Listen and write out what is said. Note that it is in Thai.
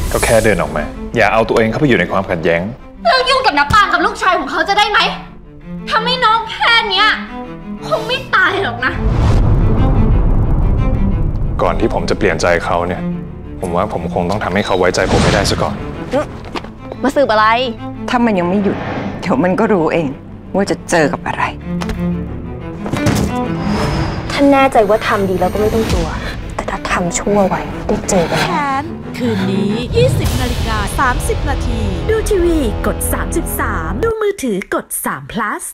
ก็แค่เดินออกมาอย่าเอาตัวเองเข้าไปอยู่ในความขัดแย้งเรื่องยุ่งกับน้าปางกับลูกชายของเขาจะได้ไหมทำให้น้องแค่เนี้ยคงไม่ตายหรอกนะก่อนที่ผมจะเปลี่ยนใจเขาเนี่ยผมว่าผมคงต้องทำให้เขาไว้ใจผมให้ได้ซะก่อนมาสืบอะไรถ้ามันยังไม่หยุดเดี๋ยวมันก็รู้เองว่าจะเจอกับอะไรท่านแน่ใจว่าทำดีแล้วก็ไม่ต้องกลัวแต่ถ้าทำชั่วไว้ได้เจอกันแค้นคืนนี้ 20:30 น.ดูทีวีกด33ดูมือถือกด3 plus